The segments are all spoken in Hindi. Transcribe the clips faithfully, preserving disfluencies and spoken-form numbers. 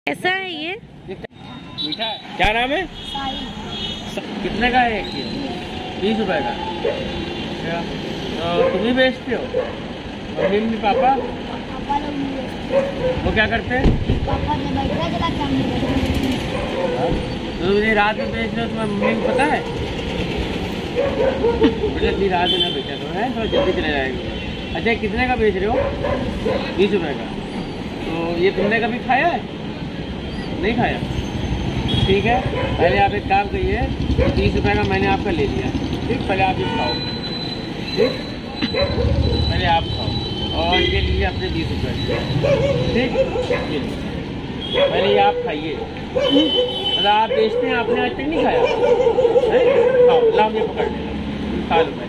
कैसा है ये? मीठा है। क्या नाम है? कितने का है? एक बीस रुपए का। अच्छा, तो तुम ही बेचते हो? मम्मी मम्मी पापा पापा लोग नहीं बेचते। वो क्या करते हैं? पापा जब बैठा जला काम नहीं करते। तो तुम रात में बेच रहे हो, तुम्हारी मम्मी को पता है? जल्दी रात में ना बेचा तो है, थोड़ा जल्दी चले जाएंगे। अच्छा, कितने का बेच रहे हो? बीस रुपए का। तो ये तुमने कभी खाया है? नहीं खाया? ठीक है, पहले आप एक काम करिए, तीस रुपए का मैंने आपका ले लिया, ठीक? पहले आप ये खाओ, ठीक? पहले आप खाओ और ये लीजिए अपने बीस रुपये, ठीक? ये पहले ये आप खाइए। मतलब आप बेचते हैं, आपने आज तक नहीं खाया है? खाओ, लाओ ये पकड़ लेना, खा लो पहले।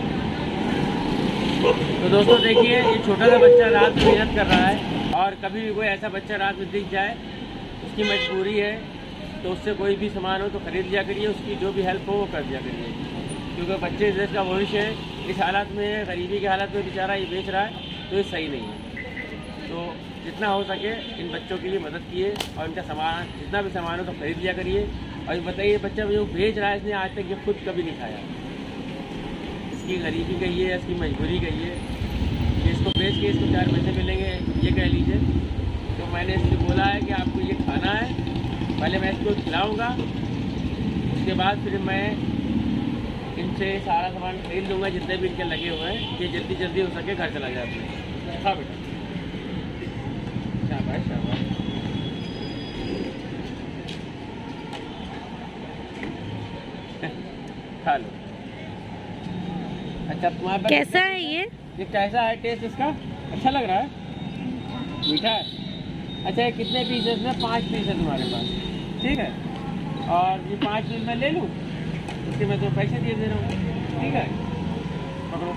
तो दोस्तों देखिए, ये छोटा सा बच्चा रात में मेहनत कर रहा है, और कभी भी कोई ऐसा बच्चा रात में दिख जाए, उसकी मजबूरी है, तो उससे कोई भी सामान हो तो खरीद लिया करिए, उसकी जो भी हेल्प हो वो कर दिया करिए, क्योंकि बच्चे देश का भविष्य है। इस हालत में, गरीबी के हालत में बेचारा ये बेच रहा है, तो ये सही नहीं है। तो जितना हो सके इन बच्चों के लिए मदद कीजिए, और इनका सामान, जितना भी सामान हो तो खरीद लिया करिए। और ये बताइए, बच्चा जो बेच रहा है, इसने आज तक ये खुद कभी नहीं खाया, इसकी गरीबी कहिए या इसकी मजबूरी कहिए, कि इसको बेच के इसको चार पैसे मिलेंगे, ये कह लीजिए। तो मैंने इससे बोला है कि आपको ये खाना है, पहले मैं इसको खिलाऊंगा, उसके बाद फिर मैं इनसे सारा सामान खरीद लूँगा, जितने भी इनके लगे हुए हैं, कि जल्दी जल्दी हो सके घर चला जाए अपने। हाँ बेटा, शाबाश शाबाश। खा लो। अच्छा, तुम्हारे पास कैसा है ये? ये कैसा है टेस्ट इसका? अच्छा लग रहा है? मीठा है। अच्छा, ये कितने पीस है इसमें? पाँच पीस है तुम्हारे पास, ठीक है? और ये पाँच पीस मैं ले लूँ, उसके मैं तो पैसे दे दे रहा हूँ, ठीक है? पकड़ो।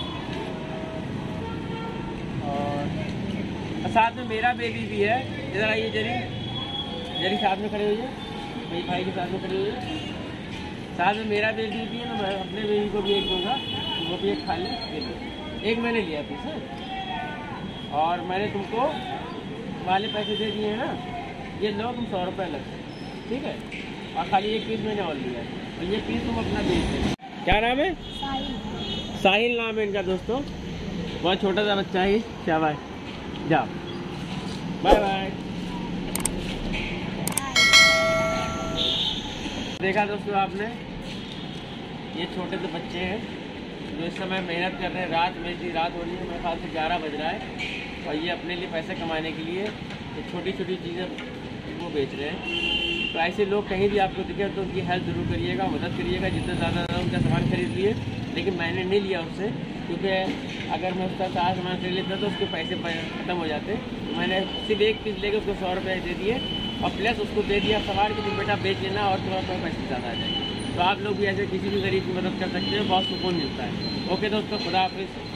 और साथ में मेरा बेबी भी है, इधर आइए जरी, जरी साथ में खड़े होइए, मेरी भाई के साथ में खड़े होइए। साथ में मेरा बेबी भी है ना, मैं अपने बेबी को भी एक दूँगा, वो भी एक खा ले। एक मैंने लिया पीस है, और मैंने तुमको वाले पैसे दे दिए हैं ना, ये लो तुम सौ रुपये लगते, ठीक है? और खाली एक पीस मैंने और लिया है, और ये पीस तुम अपना बेच दे। क्या नाम है? साहिल। साहिल नाम है इनका दोस्तों, बहुत छोटा सा बच्चा है। शाबाश, जाओ, बाय बाय। देखा दोस्तों आपने, ये छोटे से बच्चे हैं जो इस समय मेहनत कर रहे हैं, रात में जी रात हो रही है, मेरे ख्याल से ग्यारह बज रहा है, और ये अपने लिए पैसे कमाने के लिए ये छोटी छोटी चीज़ें वो बेच रहे हैं। तो ऐसे लोग कहीं भी आपको दिखे तो उनकी हेल्प जरूर करिएगा, मदद करिएगा, जितना ज़्यादा ज़्यादा उनका सामान खरीद लिए। लेकिन मैंने नहीं लिया उससे, क्योंकि अगर मैं उसका सारा सामान खरीद लेता तो उसके पैसे ख़त्म हो जाते। तो मैंने सिर्फ एक पीस लेकर उसको सौ रुपये दे दिए, और प्लस उसको दे दिया सवाल कि तुम बेटा बेच लेना और तुम्हारा पैसे ज़्यादा आ जाएंगे। तो आप लोग भी ऐसे किसी भी गरीब की मदद कर सकते हैं, बहुत सुकून मिलता है। ओके दोस्तों, खुदा हाफिज़।